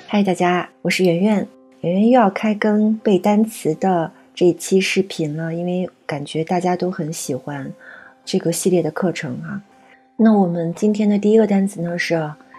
嗨，大家，我是圆圆。圆圆又要开更背单词的这一期视频了，因为感觉大家都很喜欢这个系列的课程啊。那我们今天的第一个单词呢是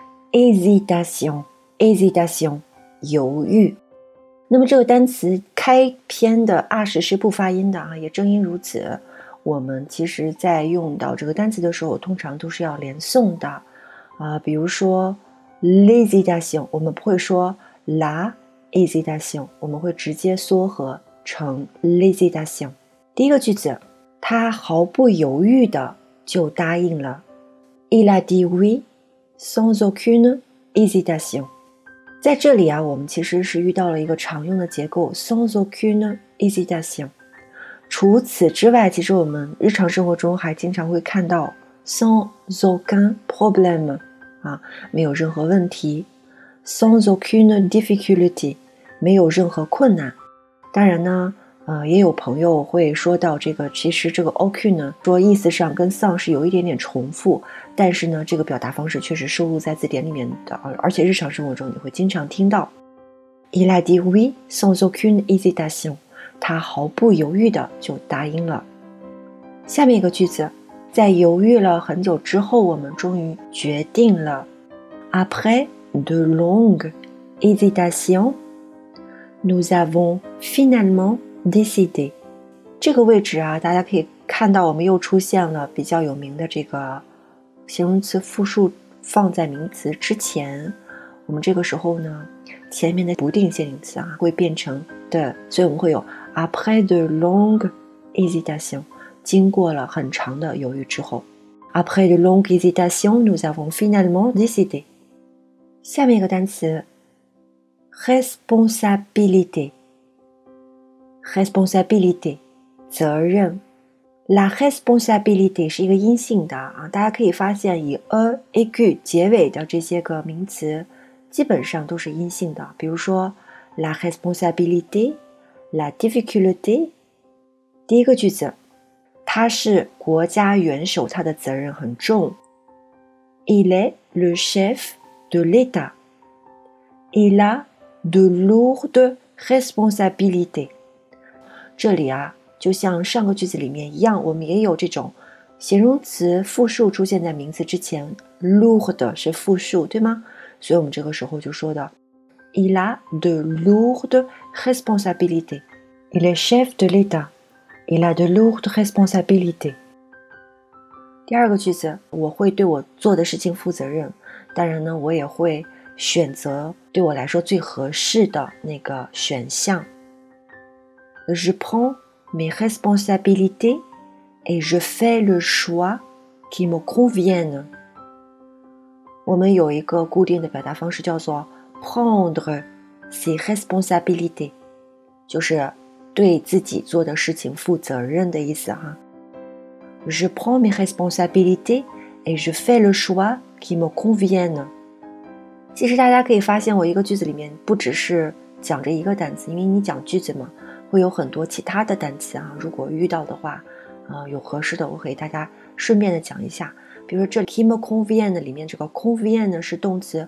hésitation，hésitation， 犹豫。那么这个单词开篇的啊是不发音的啊，也正因如此，我们其实在用到这个单词的时候，通常都是要连诵的啊，比如说l'hésitation， 我们不会说 la hésitation， 我们会直接缩合成 l'hésitation。 第一个句子，他毫不犹豫的就答应了。 Il a dit oui sans aucune hésitation。 在这里啊，我们其实是遇到了一个常用的结构 sans aucune hésitation。 除此之外，其实我们日常生活中还经常会看到 sans aucun problème啊，没有任何问题 sans aucune difficulté， 没有任何困难。当然呢也有朋友会说到这个，其实这个 aucune 呢，说意思上跟 sans 是有一点点重复，但是呢这个表达方式确实收录在字典里面的，而且日常生活中你会经常听到。 Il a dit oui sans aucune hésitation， 他毫不犹豫的就答应了。下面一个句子，在犹豫了很久之后，我们终于决定了。 Après de longues hésitations, nous avons finalement décidé。 这个位置啊，大家可以看到我们又出现了比较有名的这个形容词复数放在名词之前，我们这个时候呢，前面的不定限定词啊会变成的，所以我们会有 après de longues hésitations， 经过了很长的犹豫之后。 Après de longues hésitations, nous avons finalement décidé。 下面一个单词 responsabilité， responsabilité， 责任。 La responsabilité 是一个阴性的啊，大家可以发现以 a、gu 结尾的这些个名词基本上都是阴性的，比如说 la responsabilité， la difficulté。 第一个句子，他是国家元首，他的责任很重。 Il est le chef de l'État. Il a de lourdes responsabilités。 这里啊，就像上个句子里面一样，我们也有这种形容词复数出现在名词之前， lourd 是复数，对吗？所以我们这个时候就说的 Il a de lourdes responsabilités. Il est chef de l'État.Il a de lourdes responsabilités。 第二个句子，我会对我做的事情负责任，当然呢，我也会选择对我来说最合适的那个选项。 Je prends mes responsabilités et je fais le choix qui me convienne。 我们有一个固定的表达方式叫做 prendre ses responsabilités， 就是对自己做的事情负责任的意思哈。 Je prends mes responsabilités et je fais le choix qui me convienne。 其实大家可以发现，我一个句子里面不只是讲这一个单词，因为你讲句子嘛，会有很多其他的单词啊，如果遇到的话有合适的我可以大家顺便的讲一下。比如说这 qui me convienne 里面这个 convienne 是动词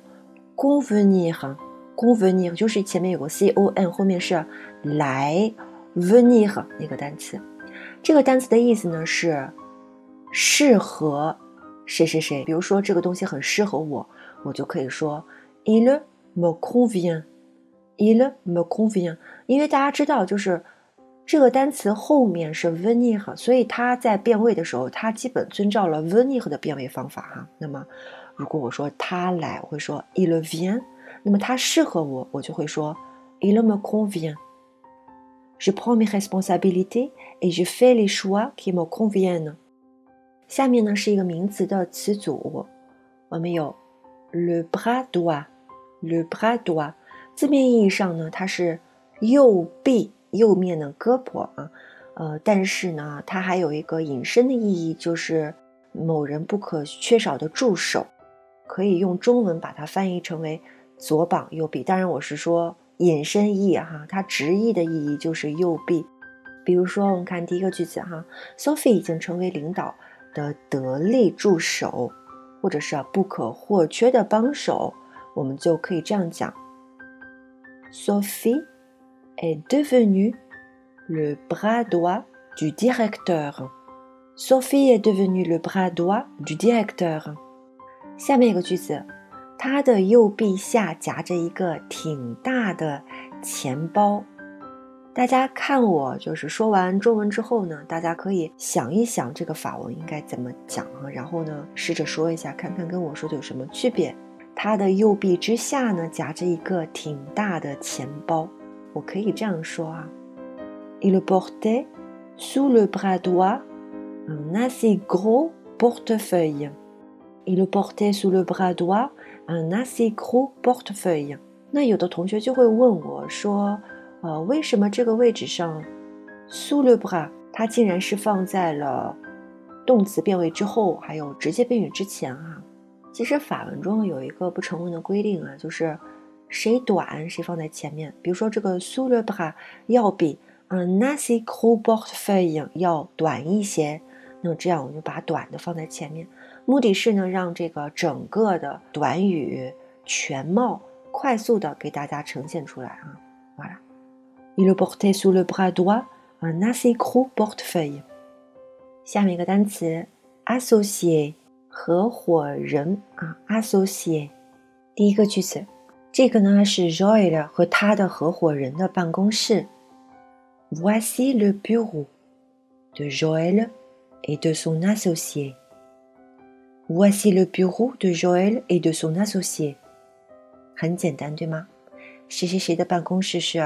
convenir， 就是前面有个 con， 后面是来 venir 那个单词。这个单词的意思呢是适合谁谁谁，比如说这个东西很适合我，我就可以说 il me convient， il me convient。 因为大家知道就是这个单词后面是 venir， 所以它在变位的时候它基本遵照了 venir 的变位方法哈。那么如果我说他来，我会说 il vient， 那么他适合我，我就会说 il me convient。 Je prends mes responsabilités et je fais les choix qui me conviennent。 下面呢是一个名词的词组，我们有 le bras droit。le bras droit 字面意义上呢，它是右臂，右面的胳膊啊，但是呢它还有一个引申的意义，就是某人不可缺少的助手，可以用中文把它翻译成为左膀右臂。当然我是说引申义哈，它直译的意义就是右臂。比如说我们看第一个句子哈， Sophie 已经成为领导的得力助手，或者是不可或缺的帮手，我们就可以这样讲 Sophie est devenue le bras droit du directeur. Sophie est devenue le bras droit du directeur. 下面一个句子，她的右臂下夹着一个挺大的钱包。大家看我就是说完中文之后呢，大家可以想一想这个法文应该怎么讲啊，然后呢试着说一下，看看跟我说的有什么区别。她的右臂之下呢夹着一个挺大的钱包，我可以这样说啊 Il portait sous le bras droit un assez gros portefeuille. Il portait sous le bras droit un assez gros portefeuille. 那有的同学就会问我说为什么这个位置上 sous le bras 它竟然是放在了动词变位之后还有直接宾语之前啊？其实法文中有一个不成文的规定啊，就是谁短谁放在前面。比如说这个 sous le bras 要比un assez gros portefeuille 要短一些，那么这样我们就把短的放在前面，目的是呢让这个整个的短语全貌快速的给大家呈现出来啊。voilà. Il portait sous le bras droit un assez gros portefeuille. 下面一个单词 associé 合伙人啊 associé。 第一个句子，这个呢是 Joël 和他的合伙人的办公室。Voici le bureau de Joël et de son associé. Voici le bureau de Joël et de son associé. 很简单对吗？谁谁谁的办公室是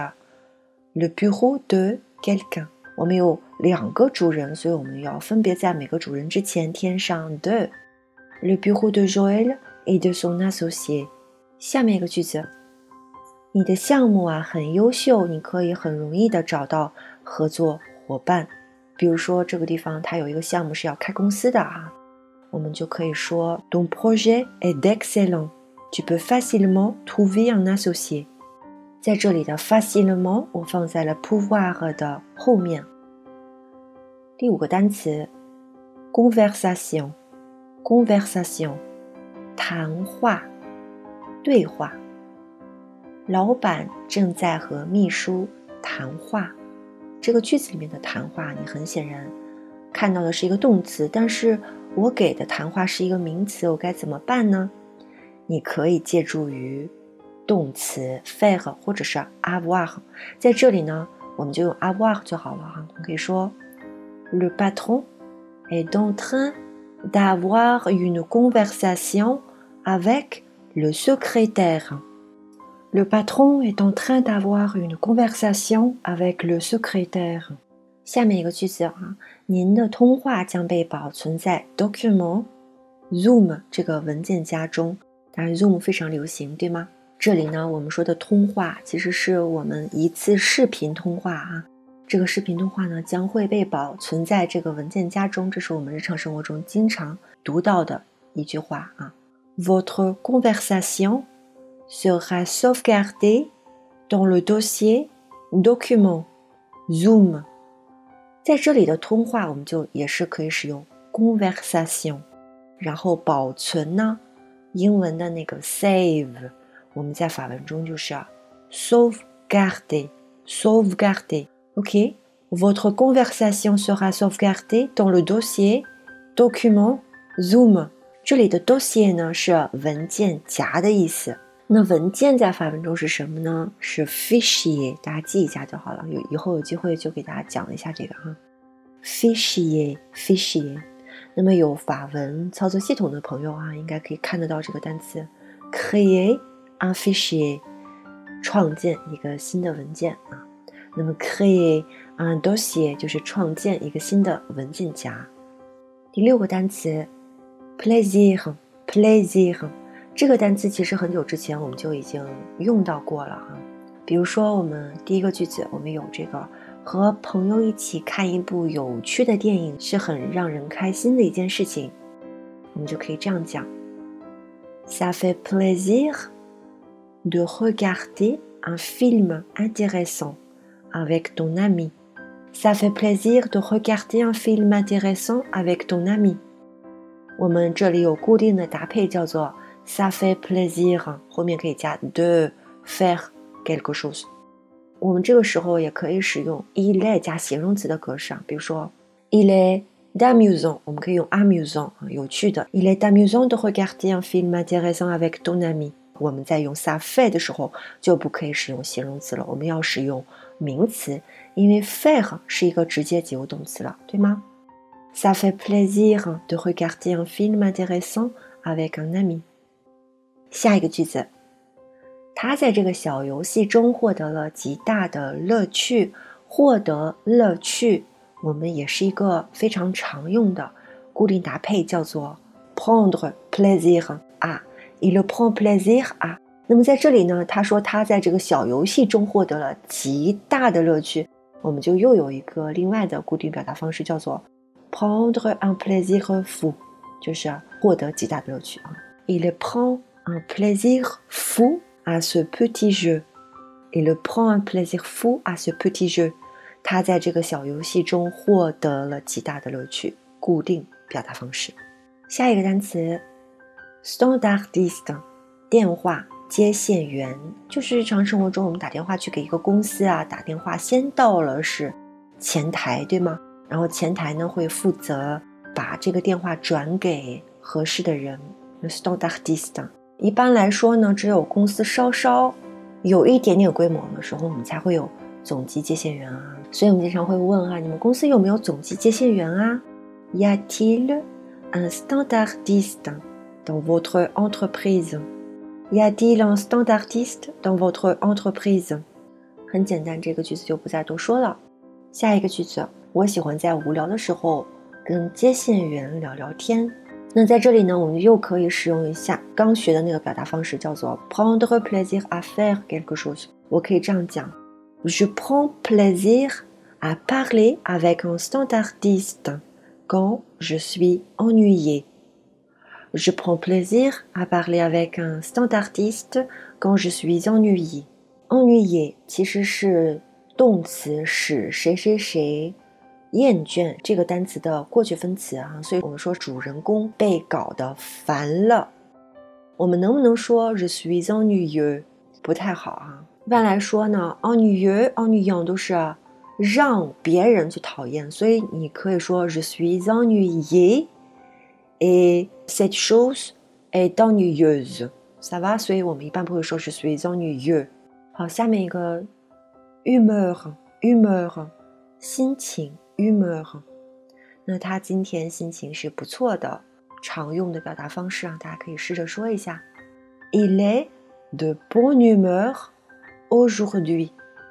Le bureau de quelqu'un. 我们有两个主人，所以我们要分别在每个主人之前添上 de. Le bureau de Joël et de son associé. 下面一个句子，你的项目很优秀，你可以很容易的找到合作伙伴。比如说这个地方它有一个项目是要开公司的我们就可以说 Ton projet est excellent. Tu peux facilement trouver un associé. 在这里的 facilement 我放在了 pouvoir 的后面。第五个单词 conversation. Conversation 谈话对话。老板正在和秘书谈话。这个句子里面的谈话你很显然看到的是一个动词，但是我给的谈话是一个名词，我该怎么办呢？你可以借助于动词 faire 或者是 avoir。 在这里呢我们就用 avoir 就好了我们可以说 Le patron est en train d'avoir une conversation avec le secrétaire. Le patron est en train d'avoir une conversation avec le secrétaire. 下面一个句子您的通话将被保存在 document Zoom 这个文件夹中。当然 Zoom 非常流行对吗？这里呢我们说的通话其实是我们一次视频通话这个视频通话呢将会被保存在这个文件夹中，这是我们日常生活中经常读到的一句话Votre conversation sera sauvegardée dans le dossier document Zoom。 在这里的通话我们就也是可以使用 conversation， 然后保存呢英文的那个 save 我们在法文中就是sauvegarder sauvegarder。 OK Votre conversation sera sauvegardée dans le dossier document Zoom。 这里的 dossier 呢是文件夹的意思。那文件在法文中是什么呢？是 fichier， 大家记一下就好了，以后有机会就给大家讲一下这个fichier。 那么有法文操作系统的朋友应该可以看得到这个单词 créer un fichier， 创建一个新的文件那么 créer un dossier 就是创建一个新的文件夹。第六个单词 plaisir。 这个单词其实很久之前我们就已经用到过了比如说我们第一个句子我们有这个和朋友一起看一部有趣的电影是很让人开心的一件事情，我们就可以这样讲 Ça fait plaisir de regarder un film intéressant avec ton ami. Ça fait plaisir de regarder un film intéressant avec ton ami. 我们这里有固定的搭配叫做 ça fait plaisir， 后面可以加 de faire quelque chose。我们这个时候也可以使用 il est 加形容词的格式，比如说 il est amusant， 我们可以用 amusant 有趣的。il est amusant de regarder un film intéressant avec ton ami。我们在用 ça fait 的时候就不可以使用形容词了，我们要使用名词，因为 faire 是一个直接及物动词了，对吗？ Ça fait plaisir de regarder un film intéressant avec un ami。 下一个句子，他在这个小游戏中获得了极大的乐趣。获得乐趣，我们也是一个非常常用的固定搭配，叫做 prendre plaisir à。il prend plaisir à。 那么在这里呢，他说他在这个小游戏中获得了极大的乐趣，我们就又有一个另外的固定表达方式，叫做 prendre un plaisir fou， 就是获得极大的乐趣。il prend un plaisir fou à ce petit jeu。 il prend un plaisir fou à ce petit jeu。 他在这个小游戏中获得了极大的乐趣，固定表达方式。下一个单词 standardiste， 电话接线员，就是日常生活中我们打电话去给一个公司啊，打电话先到了是前台，对吗？然后前台呢会负责把这个电话转给合适的人。 standardiste。 一般来说呢，只有公司稍稍有一点点规模的时候，我们才会有总机接线员啊。所以我们经常会问啊，你们公司有没有总机接线员啊？ Y a-t-il un standardiste dans votre entreprise？ Y a-t-il un standardiste dans votre entreprise？ 很简单，这个句子就不再多说了。下一个句子，我喜欢在无聊的时候跟接线员聊聊天。那在这里呢，我们又可以使用一下刚学的那个表达方式，叫做 prendre plaisir à faire quelque chose。 我可以这样讲， Je prends plaisir à parler avec un standardiste quand je suis ennuyé。 Je prends plaisir à parler avec un standardiste quand je suis ennuyé。 ennuyé 其实是动词使谁谁谁厌倦这个单词的过去分词啊，所以我们说主人公被搞得烦了。我们能不能说 Je suis ennuyeux？ 不太好啊。一般来说呢 ennuyeux ennuyant 都是让别人去讨厌，所以你可以说 Je suis ennuyé et cette chose est ennuyeuse。 ça va？ 所以我们一般不会说 Je suis ennuyeux。 好，下面一个 humeur 心情 humeur。 那他今天心情是不错的，常用的表达方式啊，大家可以试着说一下。 Il est de bonne humeur aujourd'hui。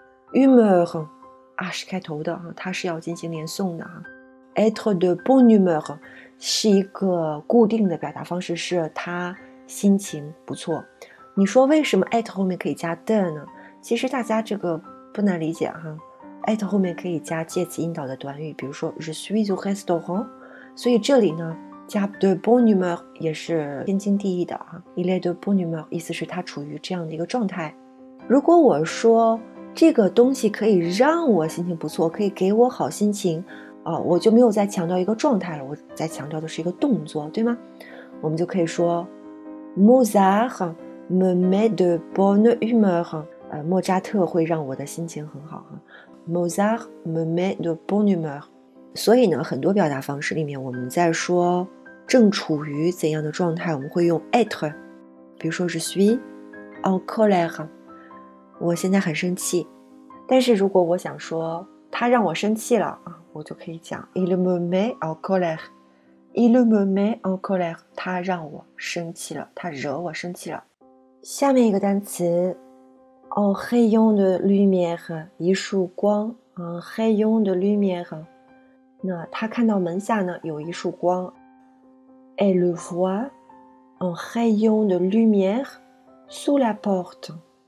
humeur 是开头的，它是要进行连诵的。être de bonne humeur 是一个固定的表达方式，是他心情不错。你说为什么 être 后面可以加 de 呢？其实大家这个不难理解哈。at 后面可以加介词引导的短语，比如说 Je suis au restaurant， 所以这里呢加 de bonne humeur 也是天经地义的啊。Il est de bonne humeur 意思是他处于这样的一个状态。如果我说这个东西可以让我心情不错，可以给我好心情我就没有再强调一个状态了，我在强调的是一个动作，对吗？我们就可以说 Mozart me met de bonne humeur。莫扎特会让我的心情很好Mozart me met de bonne humeur。 所以呢，很多表达方式里面，我们在说正处于怎样的状态，我们会用 être。 比如说 Je suis en colère， 我现在很生气。但是如果我想说他让我生气了我就可以讲 Il me met en colère。 Il me met en colère， 他让我生气了，他惹我生气了。下面一个单词En rayon de lumière， 一束光。En rayon de lumière， 那他看到门下呢有一束光。Elle voit un rayon de lumière sous la porte。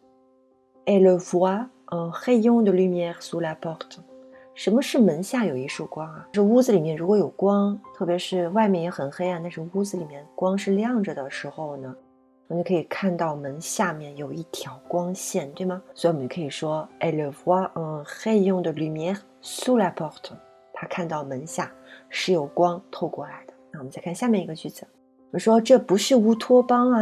Elle voit un rayon de lumière sous la porte。 什么是门下有一束光啊？是屋子里面如果有光，特别是外面也很黑暗，但是屋子里面光是亮着的时候呢，我们就可以看到门下面有一条光线，对吗？所以我们可以说 Elle voit un rayon de lumière sous la porte。 她看到门下是有光透过来的。那我们再看下面一个句子，我说这不是乌托邦啊，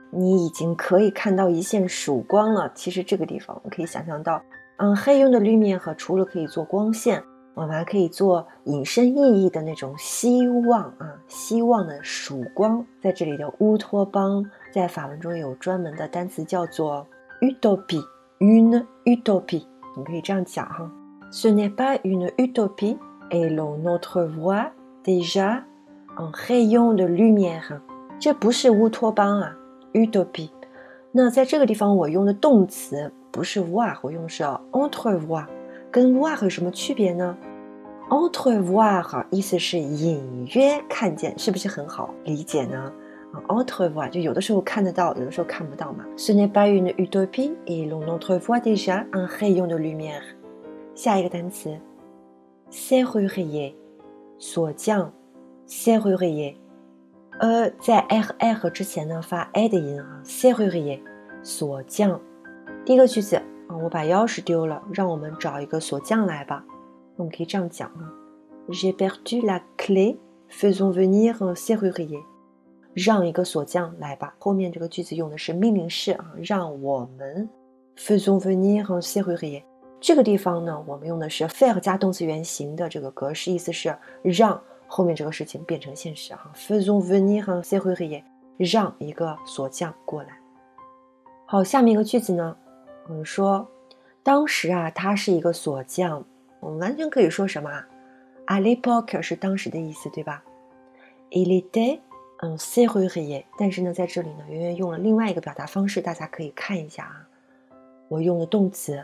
你已经可以看到一线曙光了。其实这个地方我们可以想象到黑用的绿面和除了可以做光线，我们还可以做引申意义的那种希望啊，希望的曙光。在这里的乌托邦在法文中有专门的单词叫做 utopie， une utopie， 你可以这样讲哈。Ce n'est pas une utopie et l'on entrevoit déjà un rayon de lumière。 这不是乌托邦啊 utopie。 那在这个地方我用的动词不是 voir， 我用的是 entrevoir。 跟 voir 有什么区别呢？ entrevoir 意思是隐约看见，是不是很好理解呢？entrevoir 就有的时候看得到，有的时候看不到嘛。Ce n'est pas une utopie et l'on entrevoit déjà un rayon de lumière。 下一个单词 serrurier， 锁匠 serrurier， 在 r 之前呢发 a 的音啊 serrurier 锁匠。第一个句子我把钥匙丢了，让我们找一个锁匠来吧。我们可以这样讲啊 J'ai perdu la clé, faisons venir un serrurier。 让一个锁匠来吧，后面这个句子用的是命令式啊，让我们 faisons venir un serrurier。 这个地方呢我们用的是 faire 加动词原形的这个格式，意思是让后面这个事情变成现实啊 faisons venir un serrurier， 让一个锁匠过来。好，下面一个句子呢，我们说当时啊他是一个锁匠，我们完全可以说什么à l'époque 是当时的意思，对吧？ Il était un serrurier。 但是呢在这里呢圆圆用了另外一个表达方式，大家可以看一下啊。我用的动词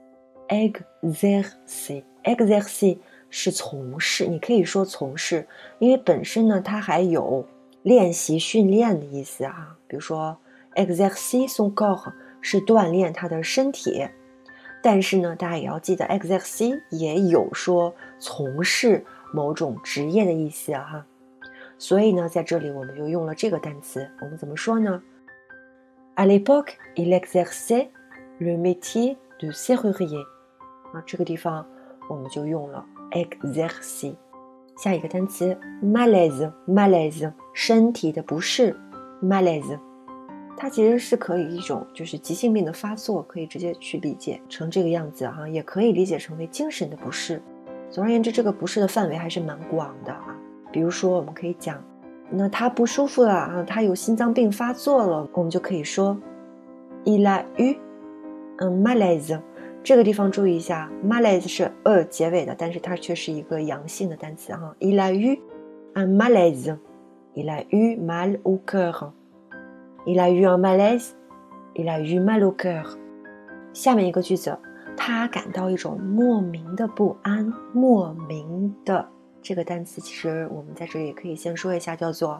exercer， exercer 是从事，你可以说从事，因为本身呢它还有练习训练的意思啊。比如说 exercer son corps 是锻炼他的身体，但是呢大家也要记得 exercer 也有说从事某种职业的意思啊。所以呢在这里我们又用了这个单词，我们怎么说呢？ À l'époque il exerçait le métier de serrurier。 这个地方我们就用了 exercer。 下一个单词 malaise， malaise 身体的不适 malaise， 它其实是可以一种就是急性病的发作，可以直接去理解成这个样子啊，也可以理解成为精神的不适。总而言之这个不适的范围还是蛮广的啊。比如说我们可以讲那他不舒服了啊，他有心脏病发作了，我们就可以说 il a eu un malaise。 这个地方注意一下 malaise 是结尾的，但是它却是一个阳性的单词哈。il a eu un malaise， il a eu mal au cœur， il a eu un malaise， il a eu mal au cœur。 下面一个句子，他感到一种莫名的不安，莫名的这个单词其实我们在这里也可以先说一下，叫做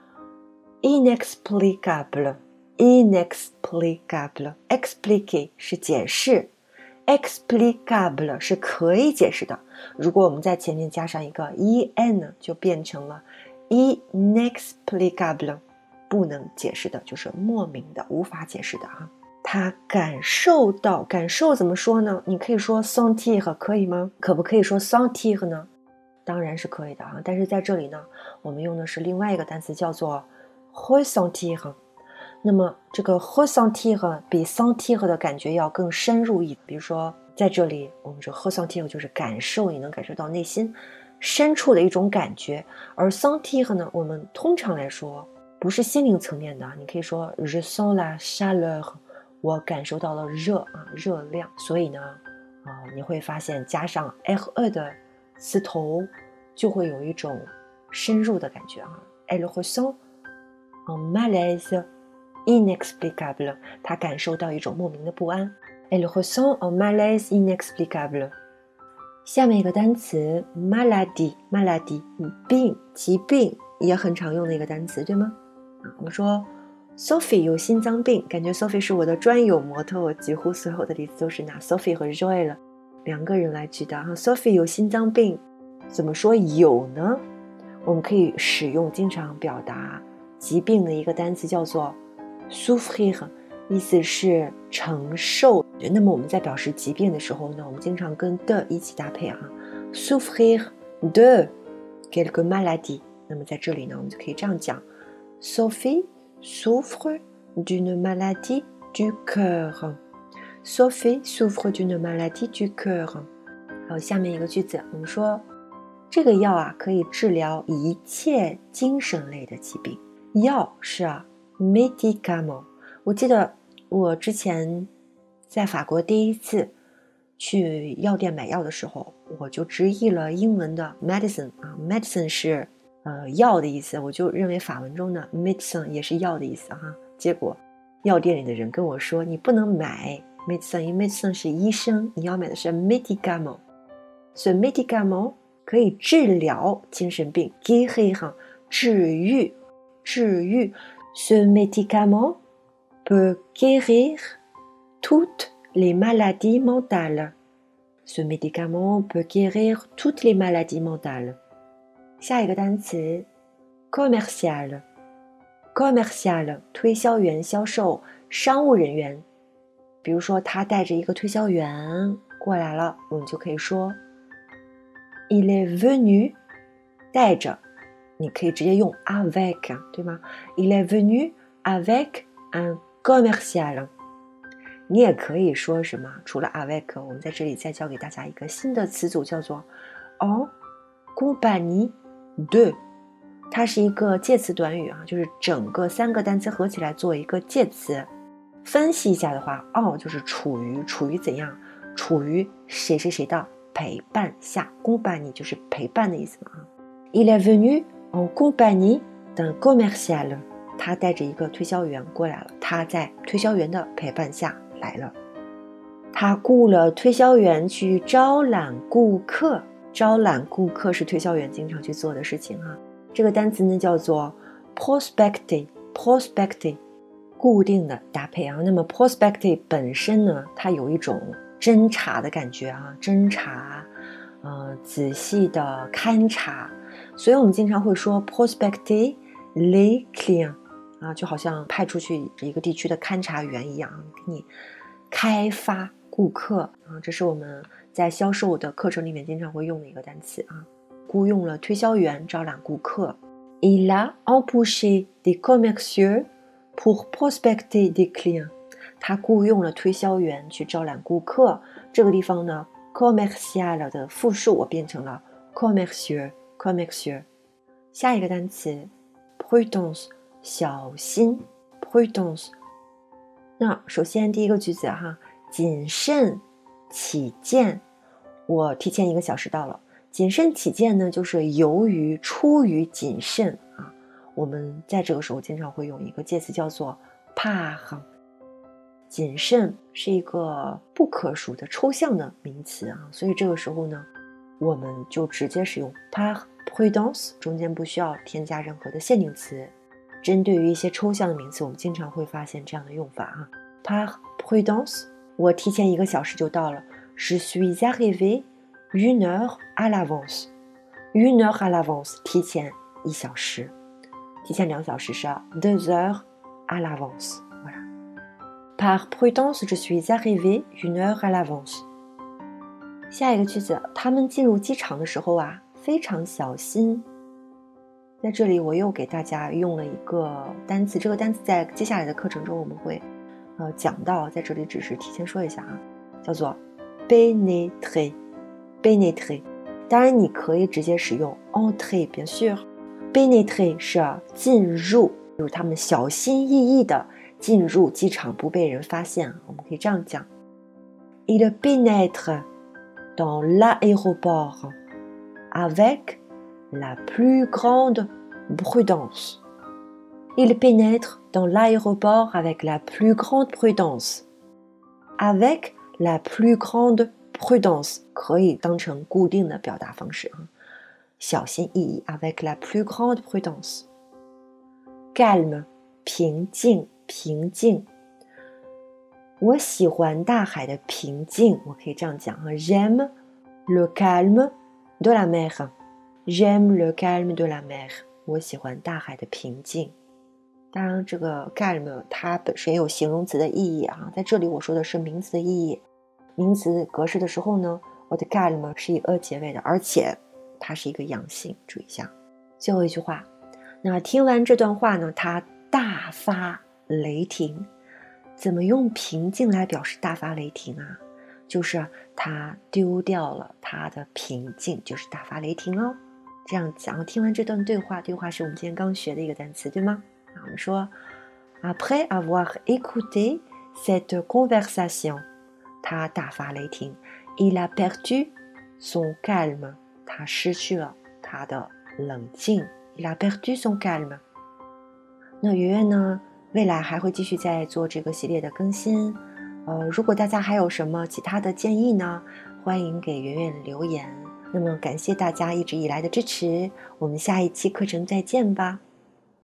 inexplicable。 inexplicable explique 是解释， explicable 是可以解释的，如果我们在前面加上一个 en 就变成了 inexplicable， 不能解释的，就是莫名的无法解释的哈。他感受到，感受怎么说呢？你可以说 sentir 可以吗？可不可以说 sentir 呢？当然是可以的啊，但是在这里呢我们用的是另外一个单词叫做 ressentir。 那么这个 ressentir 比 sentir 的感觉要更深入一点，比如说在这里我们说 ressentir 就是感受，你能感受到内心深处的一种感觉，而 sentir 呢我们通常来说不是心灵层面的，你可以说 je sens la chaleur， 我感受到了热量。所以呢你会发现加上 r 的词头就会有一种深入的感觉啊。Elle ressent un malaise inexplicable， 她感受到一种莫名的不安。Elle ressent un malaise inexplicable。 下面一个单词 maladie， maladie 病，疾病也很常用的一个单词，对吗？我们说 Sophie 有心脏病，感觉 Sophie 是我的专有模特，我几乎所有的例子都是拿 Sophie 和 Joel 两个人来举的。Sophie 有心脏病，怎么说有呢？我们可以使用经常表达疾病的一个单词叫做 souffrir， 意思是承受。那么我们在表示疾病的时候呢，我们经常跟的一起搭配啊 souffrir de quelque maladie。 那么在这里呢我们就可以这样讲 Sophie souffre d'une maladie du cœur. Sophie souffre d'une maladie du cœur. 好，下面一个句子，我们说这个药啊可以治疗一切精神类的疾病。药是啊 médicament。我记得我之前在法国第一次去药店买药的时候，我就直译了英文的 medicine 啊 ，medicine 是药的意思，我就认为法文中的 medicine 也是药的意思哈。结果药店里的人跟我说，你不能买 medicine， 因为 medicine 是医生，你要买的是 médicament。所以 médicament 可以治疗精神病 guérir 治愈。Ce médicament peut guérir toutes les maladies mentales. Ce médicament peut guérir toutes les maladies mentales. 下一个单词 commercial。 commercial 推销员、销售、商务人员。比如说他带着一个推销员过来了，我们就可以说 Il est venu 带着，你可以直接用 avec 对吗？ Il est venu avec un commercial。 你也可以说什么？除了 avec， 我们在这里再教给大家一个新的词组，叫做 en compagnie de。 它是一个介词短语啊，就是整个3个单词合起来做一个介词。分析一下的话，就是处于怎样？处于谁谁谁的陪伴下。compagnie 就是陪伴的意思嘛。Il est venu en compagnie d'un commercial。 他带着一个推销员过来了，他在推销员的陪伴下来了。他雇了推销员去招揽顾客。招揽顾客是推销员经常去做的事情啊。这个单词呢叫做 prospecting， 固定的搭配啊。那么 prospecting 本身呢，它有一种侦查的感觉啊，侦查，仔细的勘察。所以我们经常会说 prospecter les clients 啊，就好像派出去一个地区的勘察员一样，给你开发顾客啊。这是我们在销售的课程里面经常会用的一个单词啊。雇佣了推销员招揽顾客。 Il a embauché des commerciaux pour prospecter des clients。 他雇佣了推销员去招揽顾客。这个地方呢 commercial 的复数我变成了 commerciaux。 下一个单词 prudence 小心 prudence。 那首先第一个句子哈，谨慎起见。我提前1个小时到了。谨慎起见呢，就是出于谨慎啊。我们在这个时候经常会用一个介词叫做 par。 谨慎是一个不可数的抽象的名词啊，所以这个时候呢，我们就直接使用 par prudence， 中间不需要添加任何的限定词。针对于一些抽象的名词，我们经常会发现这样的用法啊。par prudence， 我提前1个小时就到了。Je suis arrivé une heure à l'avance。 Une heure à l'avance 提前1小时，提前2小时是 2 heures à l'avance。 voilà。 Par prudence je suis arrivé une heure à l'avance。 下一个句子，他们进入机场的时候啊，非常小心。在这里我又给大家用了一个单词，这个单词在接下来的课程中我们会讲到，在这里只是提前说一下啊，叫做 pénétrer。 当然你可以直接使用 entrer bien sûr。 pénétrer 是进入，就是他们小心翼翼的进入机场，不被人发现。我们可以这样讲 Il pénètre dans l'aéroport avec la plus grande prudence. Il pénètre dans l'aéroport avec la plus grande prudence. Avec la plus grande prudence 可以当成固定的表达方式啊，小心翼翼 avec la plus grande prudence。 calme 平静。我喜欢大海的平静，我可以这样讲啊 J'aime le calme de la mer。 J'aime le calme de la mer。 我喜欢大海的平静。当然这个 calme 它本身有形容词的意义啊，在这里我说的是名词的意义。名词格式的时候呢，我的 calme 是以 a 结尾的，而且它是一个阳性，注意一下。最后一句话，那听完这段话呢，他大发雷霆。怎么用平静来表示大发雷霆啊？就是他丢掉了他的平静，就是大发雷霆喽。这样讲，听完这段对话是我们今天刚学的一个单词，对吗？我们说 Après avoir écouté cette conversation， 他大发雷霆 Il a perdu son calme， 他失去了他的冷静 Il a perdu son calme。 那圆圆呢，未来还会继续在做这个系列的更新。如果大家还有什么其他的建议呢，欢迎给圆圆留言。那么感谢大家一直以来的支持，我们下一期课程再见吧。